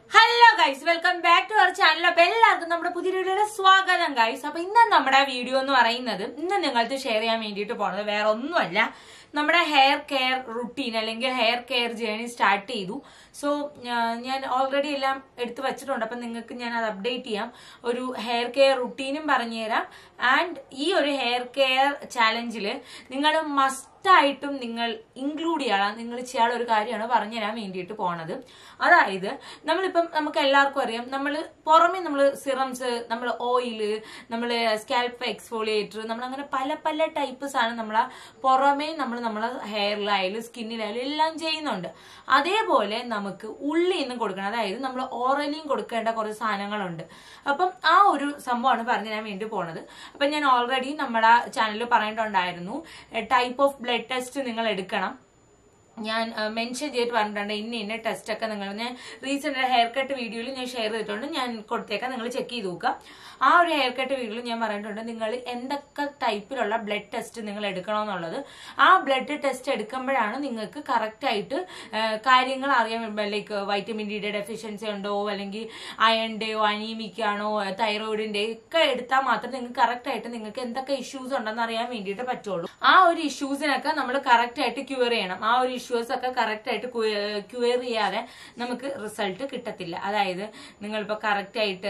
Hello guys, welcome back to our channel. എല്ലാവർക്കും നമ്മുടെ പുതിയ വീഡിയോയിലെ സ്വാഗതം guys. അപ്പോൾ ഇന്ന് നമ്മുടെ വീഡിയോ എന്ന് പറയുന്നത് ഇന്ന് നിങ്ങൾക്ക് ഷെയർ ചെയ്യാൻ വേണ്ടിയിട്ട് പോണത് വേറെ ഒന്നുമല്ല. നമ്മുടെ ഹെയർ കെയർ റുട്ടീൻ അല്ലെങ്കിൽ ഹെയർ കെയർ ജേർണി സ്റ്റാർട്ട് ചെയ്തു. സോ ഞാൻ ഓൾറെഡി എല്ലാം എടുത്തു വെച്ചിട്ടുണ്ട്. അപ്പം നിങ്ങൾക്ക് ഞാൻ അത് അപ്ഡേറ്റ് ചെയ്യാം. ഒരു ഹെയർ കെയർ റുട്ടീനും പറഞ്ഞുതരാം. ആൻഡ് ഈ ഒരു ഹെയർ കെയർ ചാലഞ്ചിൽ നിങ്ങൾ മസ്റ്റായിട്ടും നിങ്ങൾ ഇൻക്ലൂഡ് ചെയ്യണം. നിങ്ങൾ ചെയ്യാനുള്ള ഒരു കാര്യമാണ് പറഞ്ഞുതരാൻ വേണ്ടിയിട്ട് പോണത്. അതായത് നമ്മളിപ്പം നമുക്ക് എല്ലാവർക്കും അറിയാം, നമ്മൾ പുറമെ നമ്മൾ സിറംസ്, നമ്മൾ ഓയില്, നമ്മൾ സ്കാൽപ്പ് എക്സ്ഫോളിയേറ്റർ, നമ്മളങ്ങനെ പല പല ടൈപ്പ് സാധനം നമ്മളെ പുറമേ നമ്മളെ ഹെയറിലായാലും സ്കിന്നിലായാലും എല്ലാം ചെയ്യുന്നുണ്ട്. അതേപോലെ നമുക്ക് ഉള്ളിൽ നിന്നും കൊടുക്കണം. അതായത് നമ്മൾ ഓറലിയും കൊടുക്കേണ്ട കുറച്ച് സാധനങ്ങളുണ്ട്. അപ്പം ആ ഒരു സംഭവമാണ് പറഞ്ഞു തരാൻ വേണ്ടി പോണത്. അപ്പം ഞാൻ ഓൾറെഡി നമ്മുടെ ചാനലിൽ പറഞ്ഞിട്ടുണ്ടായിരുന്നു, ടൈപ്പ് ഓഫ് ബ്ലഡ് ടെസ്റ്റ് നിങ്ങൾ എടുക്കണം. ഞാൻ മെൻഷൻ ചെയ്തിട്ട് പറഞ്ഞിട്ടുണ്ട് ഇന്ന ടെസ്റ്റ് ഒക്കെ നിങ്ങൾ ഞാൻ റീസെന്റ് ഹെയർ കട്ട് വീഡിയോയിൽ ഞാൻ ഷെയർ ചെയ്തിട്ടുണ്ട്. ഞാൻ കൊടുത്തേക്കാം, നിങ്ങൾ ചെക്ക് ചെയ്ത് നോക്കുക. ആ ഒരു ഹെയർ കട്ട് വീഡിയോയിൽ ഞാൻ പറഞ്ഞിട്ടുണ്ട് നിങ്ങൾ എന്തൊക്കെ ടൈപ്പിലുള്ള ബ്ലഡ് ടെസ്റ്റ് നിങ്ങൾ എടുക്കണമെന്നുള്ളത്. ആ ബ്ലഡ് ടെസ്റ്റ് എടുക്കുമ്പോഴാണ് നിങ്ങൾക്ക് കറക്റ്റ് ആയിട്ട് കാര്യങ്ങൾ അറിയാൻ, ലൈക്ക് വൈറ്റമിൻ ഡിയുടെ ഡെഫിഷ്യൻസി ഉണ്ടോ, അല്ലെങ്കിൽ അയണിന്റെയോ അനീമിക്കാണോ തൈറോയിഡിന്റെ ഒക്കെ എടുത്താൽ മാത്രമേ നിങ്ങൾക്ക് കറക്റ്റ് ആയിട്ട് നിങ്ങൾക്ക് എന്തൊക്കെ ഇഷ്യൂസ് ഉണ്ടെന്ന് അറിയാൻ വേണ്ടിയിട്ട് പറ്റുള്ളൂ. ആ ഒരു ഇഷ്യൂസിനൊക്കെ നമ്മൾ കറക്റ്റ് ആയിട്ട് ക്യൂർ ചെയ്യണം. ആ ഒരു ഇഷ്യൂസ് ഒക്കെ കറക്റ്റ് ആയിട്ട് ക്യൂർ ചെയ്യാതെ നമുക്ക് റിസൾട്ട് കിട്ടത്തില്ല. അതായത് നിങ്ങളിപ്പോ കറക്റ്റ് ആയിട്ട്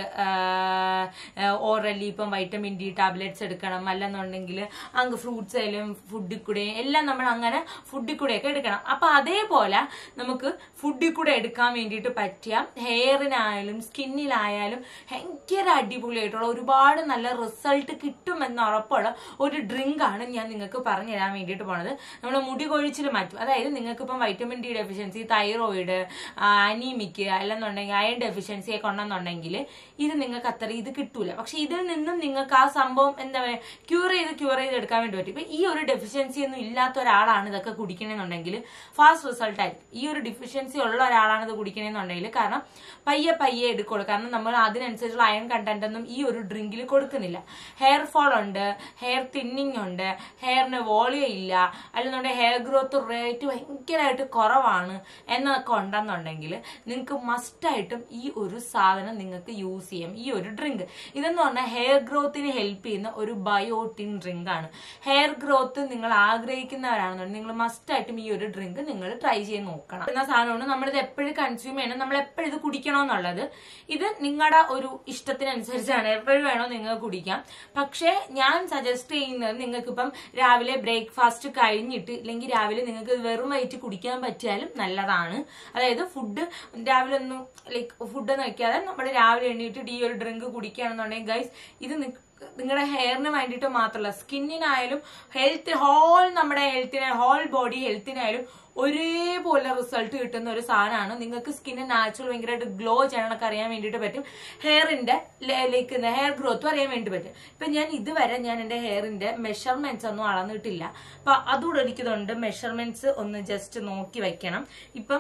ഓറലി ഇപ്പം വൈറ്റമിൻ ഡി ടാബ്ലറ്റ്സ് എടുക്കണം, അല്ലെന്നുണ്ടെങ്കിൽ അങ്ങ് ഫ്രൂട്ട്സ് ആയാലും ഫുഡിൽ കൂടെ എല്ലാം നമ്മൾ അങ്ങനെ ഫുഡിൽ കൂടെയൊക്കെ എടുക്കണം. അപ്പൊ അതേപോലെ നമുക്ക് ഫുഡിൽ കൂടെ എടുക്കാൻ വേണ്ടിയിട്ട് പറ്റിയ ഹെയറിനായാലും സ്കിന്നിലായാലും ഭയങ്കര അടിപൊളിയായിട്ടുള്ള ഒരുപാട് നല്ല റിസൾട്ട് കിട്ടുമെന്ന് ഉറപ്പുള്ള ഒരു ഡ്രിങ്ക് ആണ് ഞാൻ നിങ്ങൾക്ക് പറഞ്ഞു തരാൻ വേണ്ടിയിട്ട് പോണത്. നമ്മുടെ മുടി കൊഴിച്ചിൽ മാറ്റും. അതായത് നിങ്ങൾക്ക് ഇപ്പം vitamin D deficiency, thyroid, anaemic അല്ലെന്നുണ്ടെങ്കിൽ അയൺ ഡെഫിഷ്യൻസി ഒക്കെ ഉണ്ടെന്നുണ്ടെങ്കിൽ ഇത് നിങ്ങൾക്ക് അത്ര ഇത് കിട്ടൂല. പക്ഷെ ഇതിൽ നിന്നും നിങ്ങൾക്ക് ആ സംഭവം എന്താ പറയുക ക്യൂർ ചെയ്ത് എടുക്കാൻ വേണ്ടി പറ്റും. ഇപ്പൊ ഈ ഒരു ഡെഫിഷ്യൻസി ഒന്നും ഇല്ലാത്ത ഒരാളാണ് ഇതൊക്കെ കുടിക്കണമെന്നുണ്ടെങ്കിൽ ഫാസ്റ്റ് റിസൾട്ട് ആയിരിക്കും. ഈ ഒരു ഡെഫിഷ്യൻസി ഉള്ള ഒരാളാണ് ഇത് കുടിക്കണമെന്നുണ്ടെങ്കിൽ കാരണം പയ്യെ എടുക്കുള്ളൂ. കാരണം നമ്മൾ അതിനനുസരിച്ചുള്ള അയൺ കണ്ടന്റ് ഒന്നും ഈ ഒരു ഡ്രിങ്കിൽ കൊടുക്കുന്നില്ല. ഹെയർ ഫോൾ ഉണ്ട്, ഹെയർ തിന്നിങ് ഉണ്ട്, ഹെയറിന് വോളിയം ഇല്ല, അല്ലെന്നുണ്ടെങ്കിൽ ഹെയർ ഗ്രോത്ത് റേറ്റ് ഭയങ്കരമായിട്ട് കുറവാണ് എന്നൊക്കെ ഉണ്ടെന്നുണ്ടെങ്കിൽ നിങ്ങൾക്ക് മസ്റ്റായിട്ടും ഈ ഒരു സാധനം നിങ്ങൾക്ക് യൂസ് ചെയ്യാം. ഈ ഒരു ഡ്രിങ്ക് ഇതെന്ന് പറഞ്ഞാൽ ഹെയർ ഗ്രോത്തിന് ഹെൽപ്പ് ചെയ്യുന്ന ഒരു ബയോട്ടിൻ ഡ്രിങ്ക് ആണ്. ഹെയർ ഗ്രോത്ത് നിങ്ങൾ ആഗ്രഹിക്കുന്നവരാണെന്നുണ്ടെങ്കിൽ നിങ്ങൾ മസ്റ്റായിട്ടും ഈ ഒരു ഡ്രിങ്ക് നിങ്ങൾ ട്രൈ ചെയ്ത് നോക്കണം. എന്ന സാധനമാണ് നമ്മളിത് എപ്പോഴും കൺസ്യൂം ചെയ്യണം, നമ്മൾ എപ്പോഴും ഇത് കുടിക്കണമെന്നുള്ളത്. ഇത് നിങ്ങളുടെ ഒരു ഇഷ്ടത്തിനനുസരിച്ചാണ്, എപ്പോഴും വേണോ നിങ്ങൾക്ക് കുടിക്കാം. പക്ഷെ ഞാൻ സജസ്റ്റ് ചെയ്യുന്നത് നിങ്ങൾക്കിപ്പം രാവിലെ ബ്രേക്ക്ഫാസ്റ്റ് കഴിഞ്ഞിട്ട് ഇല്ലെങ്കിൽ രാവിലെ നിങ്ങൾക്ക് വെറും വയറ്റ് കുടിക്കാൻ പറ്റിയാലും നല്ലതാണ്. അതായത് ഫുഡ് രാവിലെ ഒന്നും ലൈക്ക് ഫുഡൊന്നും വയ്ക്കാതെ നമ്മൾ രാവിലെ എണ്ണീട്ടിട്ട് ഈ ഒരു ഡ്രിങ്ക് കുടിക്കുകയാണെന്നുണ്ടെങ്കിൽ ഗൈസ് ഇത് നിങ്ങളുടെ ഹെയറിന് വേണ്ടിയിട്ട് മാത്രമല്ല സ്കിന്നിനായാലും നമ്മുടെ ഹോൾ ബോഡി ഹെൽത്തിനായാലും ഒരേപോലെ റിസൾട്ട് കിട്ടുന്ന ഒരു സാധനമാണ്. നിങ്ങൾക്ക് സ്കിന്ന് നാച്ചുറൽ ഭയങ്കരമായിട്ട് ഗ്ലോ ചെയ്യണമൊക്കെ അറിയാൻ വേണ്ടിയിട്ട് പറ്റും. ഹെയറിന്റെ ഹെയർ ഗ്രോത്തും അറിയാൻ വേണ്ടി പറ്റും. ഇപ്പൊ ഞാൻ ഇതുവരെ ഞാൻ എന്റെ ഹെയറിന്റെ മെഷർമെന്റ്സ് ഒന്നും അളന്നിട്ടില്ല. അപ്പൊ അതുകൂടെ എനിക്കിതുണ്ട്. മെഷർമെന്റ്സ് ഒന്ന് ജസ്റ്റ് നോക്കി വെക്കണം. ഇപ്പം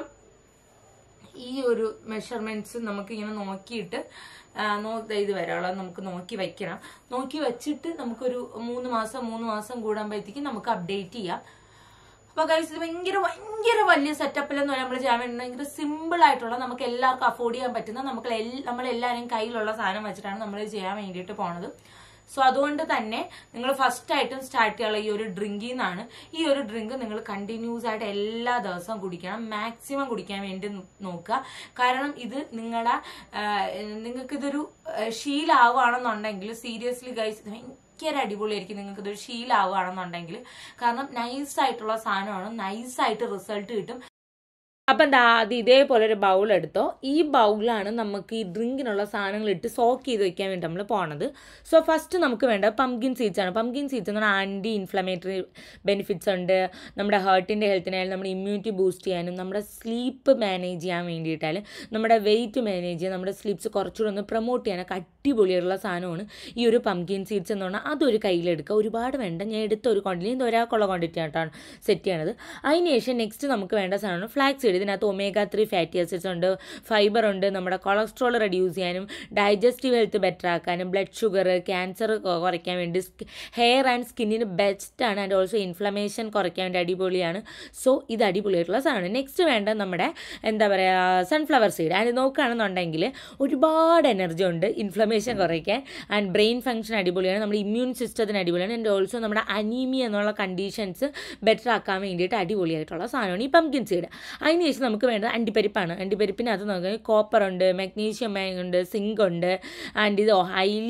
ഈ ഒരു മെഷർമെന്റ്സ് നമുക്ക് ഇങ്ങനെ നോക്കിയിട്ട് ഇത് വരെയുള്ള നമുക്ക് നോക്കി വെക്കണം. നോക്കി വെച്ചിട്ട് നമുക്കൊരു 3 മാസം കൂടുമ്പോഴത്തേക്ക് നമുക്ക് അപ്ഡേറ്റ് ചെയ്യാം. അപ്പൊ ഗൈസ് ഇത് ഭയങ്കര വലിയ സെറ്റപ്പിലെന്ന് പറയാൻ നമ്മൾ ചെയ്യാൻ വേണ്ടി ഭയങ്കര സിമ്പിൾ ആയിട്ടുള്ള നമുക്ക് എല്ലാവർക്കും അഫോർഡ് ചെയ്യാൻ പറ്റുന്ന നമ്മളെല്ലാവരും കയ്യിലുള്ള സാധനം വെച്ചിട്ടാണ് നമ്മൾ ചെയ്യാൻ വേണ്ടിയിട്ട് പോണത്. സോ അതുകൊണ്ട് തന്നെ നിങ്ങൾ ഫസ്റ്റ് ആയിട്ടും സ്റ്റാർട്ട് ചെയ്യാനുള്ള ഈ ഒരു ഡ്രിങ്കിൽ നിന്നാണ്. ഈ ഒരു ഡ്രിങ്ക് നിങ്ങൾ കണ്ടിന്യൂസ് ആയിട്ട് എല്ലാ ദിവസവും കുടിക്കണം. മാക്സിമം കുടിക്കാൻ വേണ്ടി നോക്കുക. കാരണം ഇത് നിങ്ങൾക്കിതൊരു ശീലമാവുകയാണെന്നുണ്ടെങ്കിൽ സീരിയസ്ലി ഗൈസ് ഭയങ്കര അടിപൊളിയായിരിക്കും. നിങ്ങൾക്ക് ഇതൊരു ശീലമാവുകയാണെന്നുണ്ടെങ്കിൽ കാരണം നൈസായിട്ടുള്ള സാധനമാണ്, നൈസായിട്ട് റിസൾട്ട് കിട്ടും. അപ്പം എന്താ ആദ്യം ഇതേപോലെ ഒരു ബൗൾ എടുത്തോ. ഈ ബൗളിലാണ് നമുക്ക് ഈ ഡ്രിങ്കിനുള്ള സാധനങ്ങൾ ഇട്ട് സോക്ക് ചെയ്ത് വെക്കാൻ വേണ്ടി നമ്മൾ പോണത്. സോ ഫസ്റ്റ് നമുക്ക് വേണ്ടത് പംകിൻ സീഡ്സ് ആണ്. പംകിൻ സീഡ്സ് എന്ന് പറഞ്ഞാൽ ആൻറ്റി ഇൻഫ്ലമേറ്ററി ബെനിഫിറ്റ്സ് ഉണ്ട്. നമ്മുടെ ഹാർട്ടിൻ്റെ ഹെൽത്തിനായാലും നമ്മുടെ ഇമ്മ്യൂണിറ്റി ബൂസ്റ്റ് ചെയ്യാനും നമ്മുടെ സ്ലീപ്പ് മാനേജ് ചെയ്യാൻ വേണ്ടിയിട്ടായാലും നമ്മുടെ വെയിറ്റ് മാനേജ് ചെയ്യാൻ നമ്മുടെ സ്ലീപ്സ് കുറച്ചുകൂടെ ഒന്ന് പ്രൊമോട്ട് ചെയ്യാനൊക്കെ അടിപൊളിയുള്ള സാധനമാണ് ഈ ഒരു പംകിൻ സീഡ്സ് എന്ന് പറഞ്ഞാൽ. അതൊരു കയ്യിലെടുക്കുക. ഒരുപാട് വേണ്ട, ഞാൻ എടുത്ത ഒരു ക്വാണ്ടിറ്റി, ഇത് ഒരാൾക്കുള്ള ക്വാണ്ടിറ്റി ആയിട്ടാണ് സെറ്റ് ചെയ്യണത്. അതിന് ശേഷം നെക്സ്റ്റ് നമുക്ക് വേണ്ട സാധനമാണ് ഫ്ലാക്സ് സീഡ്. ഇതിനകത്ത് omega-3 ഫാറ്റി ആസിഡ്സ് ഉണ്ട്, ഫൈബർ ഉണ്ട്, നമ്മുടെ കൊളസ്ട്രോൾ റെഡ്യൂസ് ചെയ്യാനും ഡൈജസ്റ്റീവ് ഹെൽത്ത് ബെറ്റർ ആക്കാനും ബ്ലഡ് ഷുഗർ ക്യാൻസർ കുറയ്ക്കാൻ വേണ്ടി ഹെയർ ആൻഡ് സ്കിന്നിന് ബെസ്റ്റാണ്. ആൻഡ് ഓൾസോ ഇൻഫ്ലമേഷൻ കുറയ്ക്കാൻ വേണ്ടി അടിപൊളിയാണ്. സോ ഇത് അടിപൊളിയായിട്ടുള്ള സാധനമാണ്. നെക്സ്റ്റ് വേണ്ട നമ്മുടെ എന്താ പറയുക സൺഫ്ലവർ സീഡ്. ആൻഡ് നോക്കുകയാണെന്നുണ്ടെങ്കിൽ ഒരുപാട് എനർജി ഉണ്ട് ഇൻഫ്ലമേഷൻ കുറയ്ക്കാൻ. ആൻഡ് ബ്രെയിൻ ഫംഗ്ഷൻ അടിപൊളിയാണ്, നമ്മുടെ ഇമ്മ്യൂൺ സിസ്റ്റത്തിന് അടിപൊളിയാണ്. ആൻഡ് ഓൾസോ നമ്മുടെ അനീമിയ എന്നുള്ള കണ്ടീഷൻസ് ബെറ്റർ ആക്കാൻ വേണ്ടിയിട്ട് അടിപൊളിയായിട്ടുള്ള സാധനമാണ് ഈ പംകിൻ സീഡ്. അതിനുശേഷം നമുക്ക് വേണ്ടത് അണ്ടിപ്പരിപ്പാണ്. അണ്ടിപ്പരിപ്പിനകത്ത് നോക്കുകയാണെങ്കിൽ കോപ്പർ ഉണ്ട്, മെഗ്നീഷ്യം ഉണ്ട്, സിങ്ക് ഉണ്ട്. ആൻഡ് ഇത്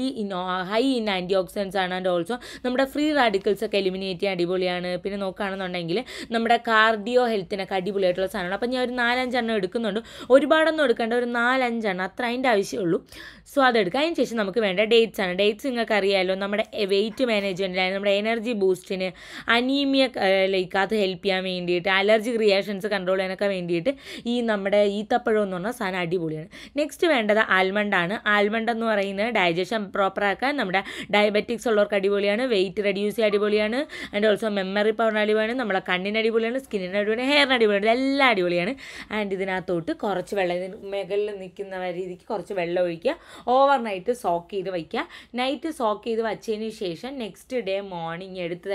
ഹൈ ഇൻ ആൻറ്റി ഓക്സിഡൻസ് ആണ്. ആൻഡ് ഓൾസോ നമ്മുടെ ഫ്രീ റാഡിക്കൽസ് ഒക്കെ എലിമിനേറ്റ് ചെയ്യാൻ അടിപൊളിയാണ്. പിന്നെ നോക്കുകയാണെന്നുണ്ടെങ്കിൽ നമ്മുടെ കാർഡിയോ ഹെൽത്തിനൊക്കെ അടിപൊളിയായിട്ടുള്ള സാധനമാണ്. അപ്പം ഞാൻ ഒരു 4-5 എണ്ണം എടുക്കുന്നുണ്ട്. ഒരുപാടൊന്നും എടുക്കേണ്ട, ഒരു 4-5 എണ്ണം അത്ര അതിൻ്റെ ആവശ്യമുള്ളൂ. സോ അതെടുക്കുക. അതിന് ശേഷം നമുക്ക് വേണ്ട ഡേറ്റ്സ് ആണ്. ഡേറ്റ്സ് നിങ്ങൾക്ക് അറിയാമല്ലോ, നമ്മുടെ വെയിറ്റ് മാനേജ്മെൻറ്റിന്, നമ്മുടെ എനർജി ബൂസ്റ്റിന്, അനീമിയ ലൈക്ക് അത് ഹെൽപ്പ് ചെയ്യാൻ വേണ്ടിയിട്ട്, അലർജിക് റിയാക്ഷൻസ് കൺട്രോൾ ചെയ്യാനൊക്കെ വേണ്ടിയിട്ട് ഈ നമ്മുടെ ഈത്തപ്പഴം എന്ന് പറഞ്ഞ സാധനം അടിപൊളിയാണ്. നെക്സ്റ്റ് വേണ്ടത് ആൽമണ്ടാണ്. ആൽമണ്ട് എന്ന് പറയുന്നത് ഡൈജഷൻ പ്രോപ്പറാക്കാൻ, നമ്മുടെ ഡയബറ്റിക്സ് ഉള്ളവർക്ക് അടിപൊളിയാണ്, വെയിറ്റ് റെഡ്യൂസ് ചെയ്യാൻ അടിപൊളിയാണ്. ആൻഡ് ഓൾസോ മെമ്മറി പവറിന് അടിപൊളിയാണ്, നമ്മുടെ കണ്ണിന് അടിപൊളിയാണ്, സ്കിന്നിന് അടിപൊളിയാണ്, ഹെയറിന് അടിപൊളിയാണ്, എല്ലാം അടിപൊളിയാണ്. ആൻഡ് ഇതിനകത്തോട്ട് കുറച്ച് വെള്ളം, മുകളിൽ നിൽക്കുന്ന രീതിക്ക് കുറച്ച് വെള്ളം ഒഴിക്കുക. ഓവർനൈറ്റ് സോക്ക് ചെയ്ത് വയ്ക്കുക. നൈറ്റ് സോക്ക് ചെയ്ത് വച്ചതിന് ശേഷം നെക്സ്റ്റ് ഡേ മോർണിംഗ് എടുത്തത്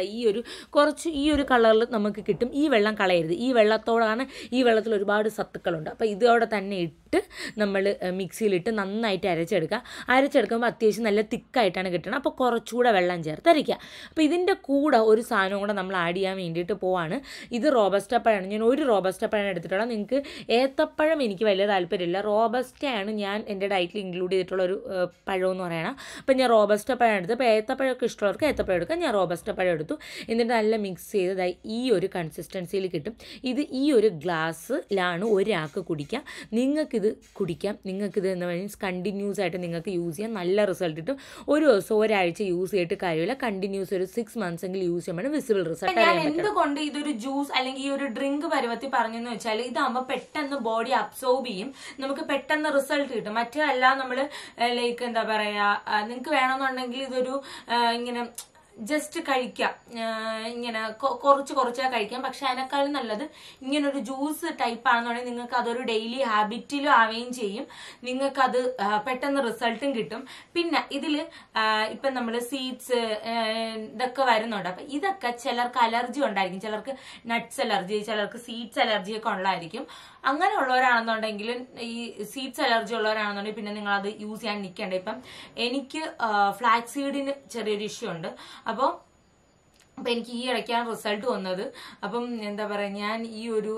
ഈ ഒരു കളറിൽ നമുക്ക് കിട്ടും. ഈ വെള്ളം കളയരുത്. ഈ വെള്ളത്തോടാണ്, ഈ വെള്ളത്തിൽ ഒരുപാട് സത്തുക്കളുണ്ട്. അപ്പോൾ ഇതോടെ തന്നെ ഇട്ട് നമ്മൾ മിക്സിയിലിട്ട് നന്നായിട്ട് അരച്ചെടുക്കുമ്പോൾ അത്യാവശ്യം നല്ല തിക്കായിട്ടാണ് കിട്ടുന്നത്. അപ്പോൾ കുറച്ചുകൂടെ വെള്ളം ചേർത്ത് അരയ്ക്കുക. അപ്പോൾ ഇതിൻ്റെ കൂടെ ഒരു സാധനം കൂടെ നമ്മൾ ആഡ് ചെയ്യാൻ വേണ്ടിയിട്ട് പോവാണ്. ഇത് റോബസ്റ്റ പഴമാണ്. ഞാൻ ഒരു റോബസ്റ്റ പഴം എടുത്തിട്ടുള്ള. നിങ്ങൾക്ക് ഏത്തപ്പഴം എനിക്ക് വലിയ താല്പര്യമില്ല, റോബസ്റ്റയാണ് ഞാൻ എൻ്റെ ഡയറ്റിൽ ഇൻക്ലൂഡ് ചെയ്തിട്ടുള്ള ഒരു പഴം എന്ന് പറയണം. അപ്പോൾ ഞാൻ റോബസ്റ്റ പഴം എടുത്തു. അപ്പോൾ ഏത്തപ്പഴമൊക്കെ ഇഷ്ടമുള്ളവർക്ക് ഏത്തപ്പഴം എടുക്കാം. ഞാൻ റോബസ്റ്റ പഴം എടുത്തു. എന്നിട്ട് നല്ല മിക്സ് ചെയ്തതായി ഈ ഒരു കൺസിസ്റ്റൻസിയിൽ കിട്ടും. ഇത് ഈ ഒരു ഗ്ലാസ്സിലാണ് ഒരാൾക്ക് കുടിക്കാം. നിങ്ങൾക്കിത് കുടിക്കാം. നിങ്ങൾക്കിത് എന്ന് പറഞ്ഞാൽ കണ്ടിന്യൂസ് ആയിട്ട് നിങ്ങൾക്ക് യൂസ് ചെയ്യാം. നല്ല റിസൾട്ട് കിട്ടും. ഒരു ദിവസം ഒരാഴ്ച യൂസ് ചെയ്തിട്ട് കാര്യമില്ല, കണ്ടിന്യൂസ് ഒരു 6 months എങ്കിലും യൂസ് ചെയ്യുമ്പോൾ വിസിബിൾ റിസൾട്ട്. ഞാൻ എന്തുകൊണ്ട് ഇതൊരു ജ്യൂസ് അല്ലെങ്കിൽ ഈ ഒരു ഡ്രിങ്ക് പരുവത്തിൽ പറഞ്ഞെന്ന് വെച്ചാൽ ഇതാകുമ്പോൾ പെട്ടെന്ന് ബോഡി അബ്സോർബ് ചെയ്യും, നമുക്ക് പെട്ടെന്ന് റിസൾട്ട് കിട്ടും. മറ്റല്ല നമ്മൾ ലൈക്ക് എന്താ പറയാ, നിങ്ങൾക്ക് വേണമെന്നുണ്ടെങ്കിൽ ഇതൊരു ഇങ്ങനെ ജസ്റ്റ് കഴിക്കാം, ഇങ്ങനെ കുറച്ച് കഴിക്കാം. പക്ഷെ അതിനേക്കാളും നല്ലത് ഇങ്ങനൊരു ജ്യൂസ് ടൈപ്പ് ആണെന്നുണ്ടെങ്കിൽ നിങ്ങൾക്ക് അതൊരു ഡെയിലി ഹാബിറ്റിലും ആവുകയും ചെയ്യും, നിങ്ങൾക്കത് പെട്ടെന്ന് റിസൾട്ടും കിട്ടും. പിന്നെ ഇതിൽ ഇപ്പം നമ്മൾ സീഡ്സ് ഇതൊക്കെ വരുന്നുണ്ട്. അപ്പം ഇതൊക്കെ ചിലർക്ക് അലർജി ഉണ്ടായിരിക്കും, ചിലർക്ക് നട്ട്സ് അലർജി, ചിലർക്ക് സീഡ്സ് അലർജി ഒക്കെ ഉള്ളതായിരിക്കും. അങ്ങനെയുള്ളവരാണെന്നുണ്ടെങ്കിൽ, ഈ സീഡ്സ് അലർജി ഉള്ളവരാണെന്നുണ്ടെങ്കിൽ പിന്നെ നിങ്ങൾ അത് യൂസ് ചെയ്യാൻ നിൽക്കേണ്ട. ഇപ്പം എനിക്ക് ഫ്ലാക്സ് സീഡിന് ചെറിയൊരു ഇഷ്യൂ ഉണ്ട്. അപ്പോൾ എനിക്ക് ഈ ഇടയ്ക്കാണ് റിസൾട്ട് വന്നത്. അപ്പം എന്താ പറയുക, ഞാൻ ഈ ഒരു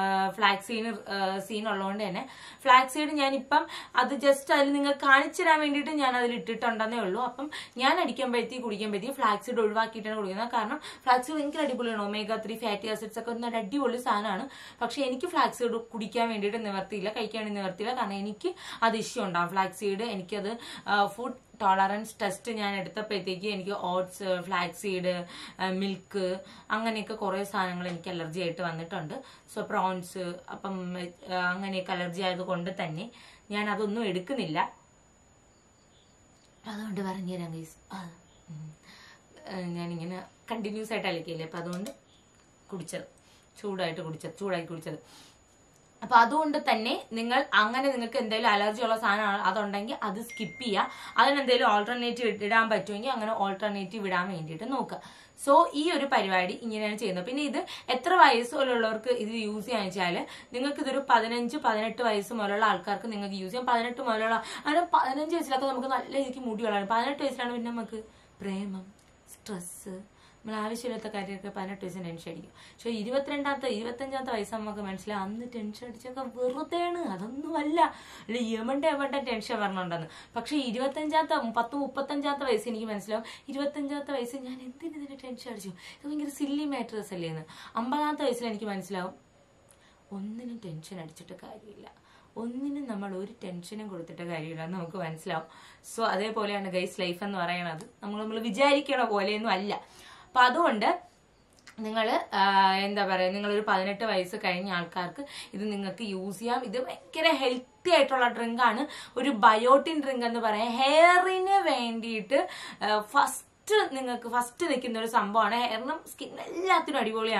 സീൻ ഉള്ളതുകൊണ്ട് തന്നെ ഫ്ലാക്സ് സീഡ് ഞാനിപ്പം അത് ജസ്റ്റ് അതിൽ നിങ്ങൾ കാണിച്ചു തരാൻ വേണ്ടിയിട്ട് ഞാൻ അതിൽ ഇട്ടിട്ടുണ്ടെന്നേ ഉള്ളൂ. അപ്പം ഞാൻ കുടിക്കുമ്പോഴത്തേക്ക് ഫ്ലാക്സ് സീഡ് ഒഴിവാക്കിയിട്ടാണ് കുടിക്കുന്നത്. കാരണം ഫ്ലാക്സ് സീഡ് ഭയങ്കര അടിപൊളിയാണ്, omega-3 ഫാറ്റി ആസിഡ്സ് ഒക്കെ ഒരു അടിപൊളി സാധനമാണ്. പക്ഷെ എനിക്ക് ഫ്ലാക്സ് സീഡ് കുടിക്കാൻ വേണ്ടിയിട്ട് നിവർത്തിയില്ല, കഴിക്കാൻ വേണ്ടി നിവർത്തിയില്ല. കാരണം എനിക്ക് അത് ഇഷ്യൂ ഉണ്ടാവും ഫ്ലാക്സ് സീഡ്. എനിക്കത് ഫുഡ് ടോളറൻസ് ടെസ്റ്റ് ഞാൻ എടുത്തപ്പോഴത്തേക്ക് എനിക്ക് ഓട്സ്, ഫ്ലാക്സ് സീഡ്, മിൽക്ക് അങ്ങനെയൊക്കെ കുറേ സാധനങ്ങൾ എനിക്ക് അലർജി ആയിട്ട് വന്നിട്ടുണ്ട്. സോ പ്രോൺസ്, അപ്പം അങ്ങനെയൊക്കെ അലർജി ആയതുകൊണ്ട് തന്നെ ഞാൻ അതൊന്നും എടുക്കുന്നില്ല. അതുകൊണ്ട് പറഞ്ഞുതരാം ഗൈസ്, ഞാനിങ്ങനെ കണ്ടിന്യൂസ് ആയിട്ട് അലക്കിയില്ലേ, അപ്പം അതുകൊണ്ട് ചൂടായി കുടിച്ചത്. അപ്പൊ അതുകൊണ്ട് തന്നെ നിങ്ങൾക്ക് എന്തെങ്കിലും അലർജി ഉള്ള സാധനമാണ് അതുണ്ടെങ്കിൽ അത് സ്കിപ്പ് ചെയ്യുക. അതിനെന്തെങ്കിലും ഓൾട്ടർനേറ്റീവ് ഇടാൻ പറ്റുമെങ്കിൽ അങ്ങനെ ഓൾട്ടർനേറ്റീവ് ഇടാൻ വേണ്ടിയിട്ട് നോക്കുക. സോ ഈ ഒരു പരിപാടി ഇങ്ങനെയാണ് ചെയ്യുന്നത്. പിന്നെ ഇത് എത്ര വയസ്സുള്ളവർക്ക് ഇത് യൂസ് ചെയ്യാന്ന് വെച്ചാൽ, നിങ്ങൾക്ക് ഇതൊരു 15-18 വയസ്സ് മുതലുള്ള ആൾക്കാർക്ക് നിങ്ങൾക്ക് യൂസ് ചെയ്യാം. 18 മുതലുള്ള, അങ്ങനെ 15 വയസ്സിലൊക്കെ നമുക്ക് നല്ല രീതിക്ക് മുടികളാണ്. 18 വയസ്സിലാണ് പിന്നെ നമുക്ക് പ്രേമം, സ്ട്രെസ്, നമ്മൾ ആവശ്യമില്ലാത്ത കാര്യമൊക്കെ 18 വയസ്സിന് ടെൻഷൻ അടിക്കും. പക്ഷെ 22-25 വയസ്സ് നമുക്ക് മനസ്സിലാവും അന്ന് ടെൻഷൻ അടിച്ചൊക്കെ വെറുതെയാണ്, അതൊന്നുമല്ല, അല്ലെ എവണ്ടെ ടെൻഷൻ വരണുണ്ടെന്ന്. പക്ഷെ 10-35 വയസ്സ് എനിക്ക് മനസ്സിലാവും, 25 വയസ്സ് ഞാൻ എന്തിനു ടെൻഷൻ അടിച്ചു, ഇത് ഭയങ്കര സില്ലി മാറ്റേഴ്സ് അല്ലേന്ന്. 50 വയസ്സിൽ എനിക്ക് മനസ്സിലാവും ഒന്നിനും ടെൻഷൻ അടിച്ചിട്ട് കാര്യമില്ല, ഒന്നിനും നമ്മൾ ഒരു ടെൻഷനും കൊടുത്തിട്ട് കാര്യമില്ല എന്ന് നമുക്ക് മനസ്സിലാവും. സോ അതേപോലെയാണ് ഗൈസ് ലൈഫ് എന്ന് പറയണത്. നമ്മൾ വിചാരിക്കണ പോലെയൊന്നും അല്ല. അപ്പൊ അതുകൊണ്ട് നിങ്ങൾ എന്താ പറയുക, നിങ്ങളൊരു 18 വയസ്സ് കഴിഞ്ഞ ആൾക്കാർക്ക് ഇത് നിങ്ങൾക്ക് യൂസ് ചെയ്യാം. ഇത് ഭയങ്കര ഹെൽത്തി ആയിട്ടുള്ള ഡ്രിങ്കാണ്, ഒരു ബയോട്ടിൻ ഡ്രിങ്ക് എന്ന് പറയാം. ഹെയറിന് വേണ്ടിയിട്ട് ഫസ്റ്റ് നിൽക്കുന്ന ഒരു സംഭവമാണ്. ഹെയറിനും സ്കിൻ എല്ലാത്തിനും അടിപൊളിയാണ്.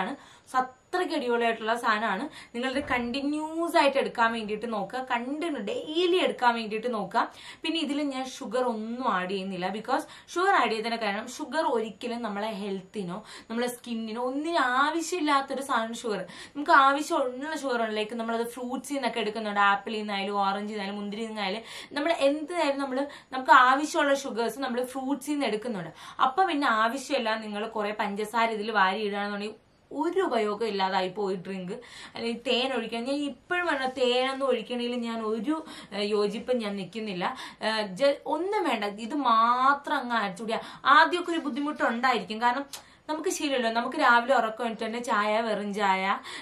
അത്രയ്ക്ക് അടിപൊളിയായിട്ടുള്ള സാധനമാണ്. നിങ്ങളുടെ കണ്ടിന്യൂസ് ആയിട്ട് എടുക്കാൻ വേണ്ടിയിട്ട് നോക്കുക, ഡെയിലി എടുക്കാൻ വേണ്ടിയിട്ട് നോക്കുക. പിന്നെ ഇതിൽ ഞാൻ ഷുഗർ ഒന്നും ആഡ് ചെയ്യുന്നില്ല. ബിക്കോസ് ഷുഗർ ആഡ് ചെയ്തതിന്റെ കാരണം ഷുഗർ ഒരിക്കലും നമ്മളെ ഹെൽത്തിനോ നമ്മളെ സ്കിന്നിനോ ഒന്നിനും ആവശ്യമില്ലാത്തൊരു സാധനം ഷുഗർ. നമുക്ക് ആവശ്യമുള്ള ഷുഗർ ഉള്ളിലേക്ക് നമ്മളത് ഫ്രൂട്ട്സിൽ നിന്നൊക്കെ എടുക്കുന്നുണ്ട്. ആപ്പിളിൽ നിന്നായാലും ഓറഞ്ചിൽ നിന്നായാലും മുന്തിരിയിൽ നിന്നായാലും നമ്മൾ എന്തായാലും നമുക്ക് ആവശ്യമുള്ള ഷുഗേഴ്സ് നമ്മൾ ഫ്രൂട്ട്സിൽ നിന്ന് എടുക്കുന്നുണ്ട്. അപ്പൊ പിന്നെ ആവശ്യമില്ല നിങ്ങൾ കുറെ പഞ്ചസാര ഇതിൽ വാരി ഇടുകയാണെന്നുണ്ടെങ്കിൽ ഒരു ഉപയോഗം ഇല്ലാതായി പോയി ഡ്രിങ്ക്. അല്ലെങ്കിൽ തേൻ ഒഴിക്കാൻ ഞാൻ ഇപ്പോഴും പറഞ്ഞ തേനൊന്നും ഒഴിക്കണമെങ്കിൽ ഞാൻ ഒരു യോജിപ്പും ഞാൻ നിൽക്കുന്നില്ല. ഒന്നും വേണ്ട, ഇത് മാത്രം അങ്ങ് അടിച്ചുകൂടിയ. ആദ്യമൊക്കെ ഒരു ബുദ്ധിമുട്ടുണ്ടായിരിക്കും, കാരണം നമുക്ക് ശീലമല്ലോ. നമുക്ക് രാവിലെ ഉറക്കം വേണ്ടിട്ട് ചായ, വെറും ചായ,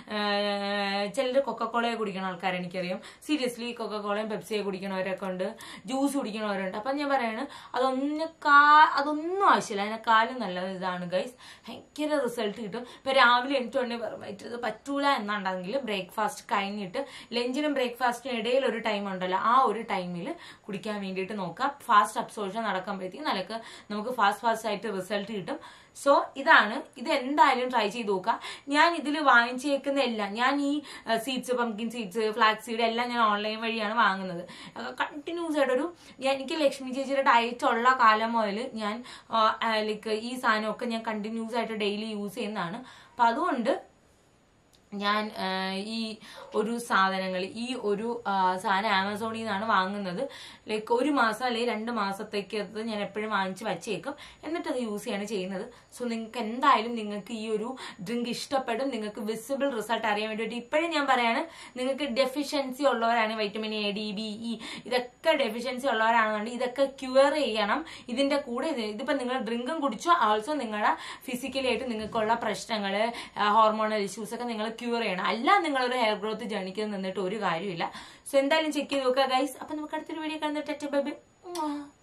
ചിലർ കൊക്കക്കോളയെ കുടിക്കുന്ന ആൾക്കാർ എനിക്കറിയാം. സീരിയസ്ലി കൊക്കക്കോളയും പെപ്സിയെ കുടിക്കണവരൊക്കെ ഉണ്ട്, ജ്യൂസ് കുടിക്കണവരുണ്ട്. അപ്പൊ ഞാൻ പറയാണ് അതൊന്നും ആവശ്യമില്ല. അതിനെക്കാളും നല്ലത് ഇതാണ് ഗൈസ്. ഭയങ്കര റിസൾട്ട് കിട്ടും. ഇപ്പൊ രാവിലെ എനിക്കുണ്ടെങ്കിൽ വെറും വയറ്റിൽ പറ്റൂല എന്നുണ്ടെങ്കിൽ ബ്രേക്ക്ഫാസ്റ്റ് കഴിഞ്ഞിട്ട് ലഞ്ചിനും ബ്രേക്ക്ഫാസ്റ്റിനും ഇടയിൽ ഒരു ടൈം ഉണ്ടല്ലോ, ആ ഒരു ടൈമിൽ കുടിക്കാൻ വേണ്ടിയിട്ട് നോക്കാം. ഫാസ്റ്റ് അബ്സോർപ്ഷൻ നടക്കുമ്പോഴത്തേക്കും നമുക്ക് ഫാസ്റ്റ് ആയിട്ട് റിസൾട്ട് കിട്ടും. സോ ഇത് എന്തായാലും ട്രൈ ചെയ്ത് നോക്കുക. ഞാൻ ഇതിൽ വാങ്ങിച്ചേക്കുന്ന എല്ലാം, ഞാൻ ഈ seeds, pumpkin seeds, flax seed എല്ലാം ഞാൻ ഓൺലൈൻ വഴിയാണ് വാങ്ങുന്നത്. കണ്ടിന്യൂസ് ആയിട്ടൊരു എനിക്ക് ലക്ഷ്മി ചേച്ചിയുടെ ഡയറ്റ് ഉള്ള കാലം മുതൽ ഞാൻ ഈ സാധനമൊക്കെ ഞാൻ കണ്ടിന്യൂസ് ആയിട്ട് ഡെയിലി യൂസ് ചെയ്യുന്നതാണ്. അപ്പൊ അതുകൊണ്ട് ഞാൻ ഈ ഒരു സാധനം ആമസോണിൽ നിന്നാണ് വാങ്ങുന്നത്. ഒരു മാസം അല്ലെങ്കിൽ 2 മാസത്തേക്ക് ഞാൻ എപ്പോഴും വാങ്ങിച്ച് വച്ചേക്കും, എന്നിട്ട് അത് യൂസ് ചെയ്യാണ് ചെയ്യുന്നത്. സോ നിങ്ങൾക്ക് എന്തായാലും നിങ്ങൾക്ക് ഈ ഒരു ഡ്രിങ്ക് ഇഷ്ടപ്പെടും. നിങ്ങൾക്ക് വിസിബിൾ റിസൾട്ട് അറിയാൻ വേണ്ടിയിട്ട് ഇപ്പോഴും ഞാൻ പറയാണ്, നിങ്ങൾക്ക് ഡെഫിഷ്യൻസി ഉള്ളവരാണ്, vitamin A, D, B, E ഇതൊക്കെ ഡെഫിഷ്യൻസി ഉള്ളവരാണെന്നുണ്ടെങ്കിൽ ഇതൊക്കെ ക്യൂർ ചെയ്യണം. ഇതിന്റെ കൂടെ ഇതിപ്പോ നിങ്ങൾ ഡ്രിങ്കും കുടിച്ചോ, ആൾസോ നിങ്ങളുടെ ഫിസിക്കലി ആയിട്ട് നിങ്ങൾക്കുള്ള പ്രശ്നങ്ങള്, ഹോർമോണൽ ഇഷ്യൂസ് ഒക്കെ നിങ്ങൾ ക്യൂർ ചെയ്യണം. അല്ല നിങ്ങളൊരു ഹെയർ ഗ്രോത്ത് ജേണിക്ക് നിന്നിട്ട് ഒരു കാര്യമില്ല. സോ എന്തായാലും ചെക്ക് ചെയ്ത് നോക്കുക ഗൈസ്. അപ്പൊ നമുക്ക് അടുത്തൊരു വീഡിയോ കാണുന്ന